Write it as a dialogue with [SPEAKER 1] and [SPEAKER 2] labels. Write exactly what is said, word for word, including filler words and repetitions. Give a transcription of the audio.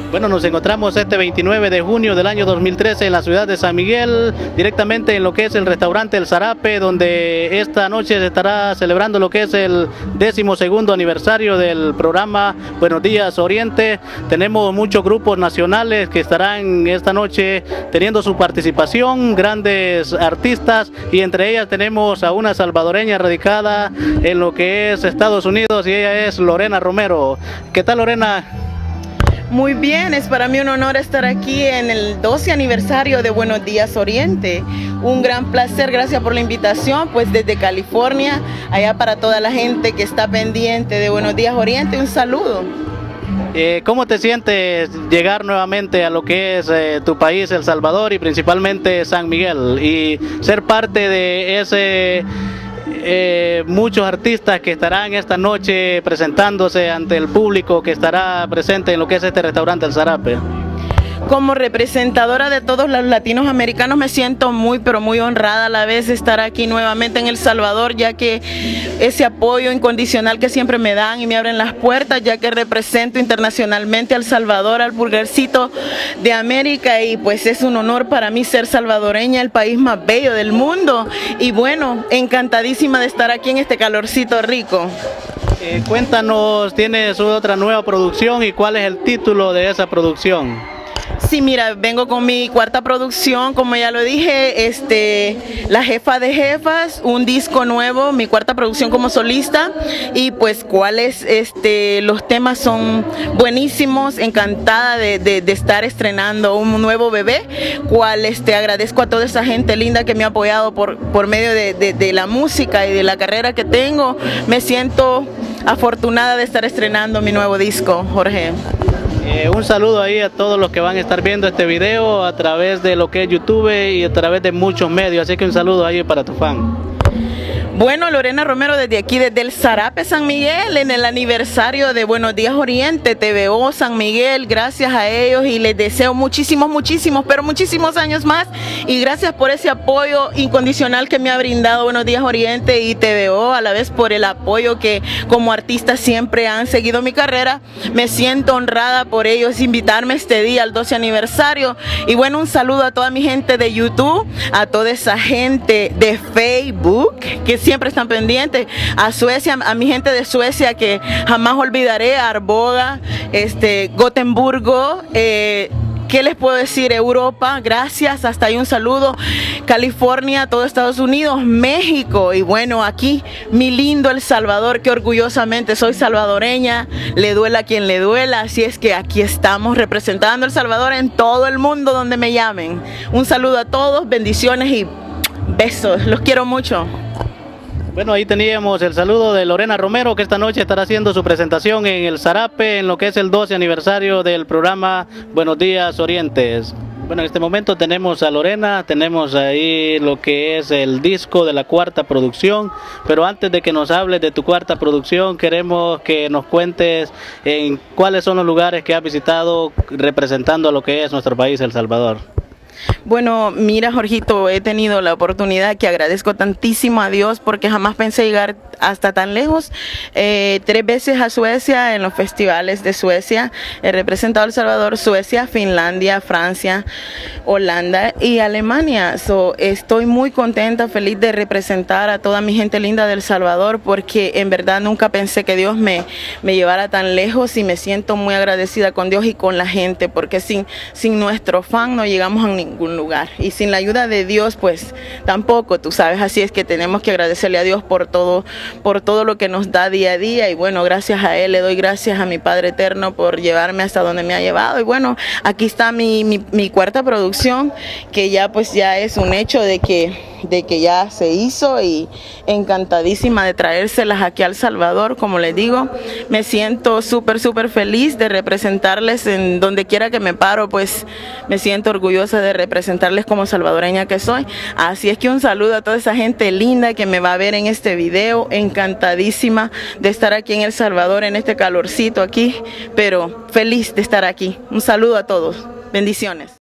[SPEAKER 1] Bueno, nos encontramos este veintinueve de junio del año dos mil trece en la ciudad de San Miguel, directamente en lo que es el restaurante El Zarape, donde esta noche se estará celebrando lo que es el décimo segundo aniversario del programa Buenos Días Oriente. Tenemos muchos grupos nacionales que estarán esta noche teniendo su participación, grandes artistas, y entre ellas tenemos a una salvadoreña radicada en lo que es Estados Unidos, y ella es Lorena Romero. ¿Qué tal, Lorena?
[SPEAKER 2] Muy bien, es para mí un honor estar aquí en el doce aniversario de Buenos Días Oriente. Un gran placer, gracias por la invitación, pues desde California, allá para toda la gente que está pendiente de Buenos Días Oriente, un saludo.
[SPEAKER 1] Eh, ¿Cómo te sientes llegar nuevamente a lo que es eh, tu país, El Salvador, y principalmente San Miguel, y ser parte de ese... Eh, muchos artistas que estarán esta noche presentándose ante el público que estará presente en lo que es este restaurante El Zarape?
[SPEAKER 2] Como representadora de todos los latinos americanos me siento muy pero muy honrada a la vez de estar aquí nuevamente en El Salvador, ya que ese apoyo incondicional que siempre me dan y me abren las puertas, ya que represento internacionalmente a El Salvador, al pulgarcito de América, y pues es un honor para mí ser salvadoreña, el país más bello del mundo, y bueno, encantadísima de estar aquí en este calorcito rico.
[SPEAKER 1] Eh, cuéntanos, tienes otra nueva producción, y ¿cuál es el título de esa producción?
[SPEAKER 2] Sí, mira, vengo con mi cuarta producción, como ya lo dije, este, La Jefa de Jefas, un disco nuevo, mi cuarta producción como solista, y pues cuáles, este, los temas son buenísimos, encantada de, de, de estar estrenando un nuevo bebé, cual este, agradezco a toda esa gente linda que me ha apoyado por, por medio de, de, de la música y de la carrera que tengo. Me siento afortunada de estar estrenando mi nuevo disco, Jorge.
[SPEAKER 1] Eh, un saludo ahí a todos los que van a estar viendo este video a través de lo que es YouTube y a través de muchos medios, así que un saludo ahí para tu fan.
[SPEAKER 2] Bueno, Lorena Romero desde aquí, desde El Zarape, San Miguel, en el aniversario de Buenos Días Oriente, T V O San Miguel, gracias a ellos, y les deseo muchísimos, muchísimos, pero muchísimos años más, y gracias por ese apoyo incondicional que me ha brindado Buenos Días Oriente y T V O, a la vez por el apoyo que como artista siempre han seguido mi carrera. Me siento honrada por ellos invitarme este día al doce aniversario, y bueno, un saludo a toda mi gente de YouTube, a toda esa gente de Facebook, que siempre están pendientes, a Suecia, a mi gente de Suecia que jamás olvidaré, Arboga, este, Gotemburgo, eh, ¿qué les puedo decir? Europa, gracias, hasta ahí un saludo, California, todo Estados Unidos, México, y bueno, aquí mi lindo El Salvador, que orgullosamente soy salvadoreña, le duela a quien le duela, así es que aquí estamos representando El Salvador en todo el mundo donde me llamen. Un saludo a todos, bendiciones y besos, los quiero mucho.
[SPEAKER 1] Bueno, ahí teníamos el saludo de Lorena Romero, que esta noche estará haciendo su presentación en El Zarape, en lo que es el doce aniversario del programa Buenos Días Orientes. Bueno, en este momento tenemos a Lorena, tenemos ahí lo que es el disco de la cuarta producción, pero antes de que nos hables de tu cuarta producción, queremos que nos cuentes en cuáles son los lugares que has visitado representando a lo que es nuestro país, El Salvador.
[SPEAKER 2] Bueno, mira, Jorgito, he tenido la oportunidad que agradezco tantísimo a Dios, porque jamás pensé llegar hasta tan lejos. Eh, tres veces a Suecia, en los festivales de Suecia. He representado a El Salvador, Suecia, Finlandia, Francia, Holanda y Alemania. So, estoy muy contenta, feliz de representar a toda mi gente linda de El Salvador, porque en verdad nunca pensé que Dios me, me llevara tan lejos, y me siento muy agradecida con Dios y con la gente, porque sin, sin nuestro fan no llegamos a ningún lugar, y sin la ayuda de Dios pues tampoco, tú sabes, así es que tenemos que agradecerle a Dios por todo, por todo lo que nos da día a día, y bueno, gracias a Él, le doy gracias a mi Padre Eterno por llevarme hasta donde me ha llevado. Y bueno, aquí está mi, mi, mi cuarta producción, que ya pues ya es un hecho de que, de que ya se hizo, y encantadísima de traérselas aquí a El Salvador. Como les digo, me siento súper súper feliz de representarles en donde quiera que me paro, pues me siento orgullosa de representarles como salvadoreña que soy. Así es que un saludo a toda esa gente linda que me va a ver en este video, encantadísima de estar aquí en El Salvador, en este calorcito aquí, pero feliz de estar aquí. Un saludo a todos, bendiciones.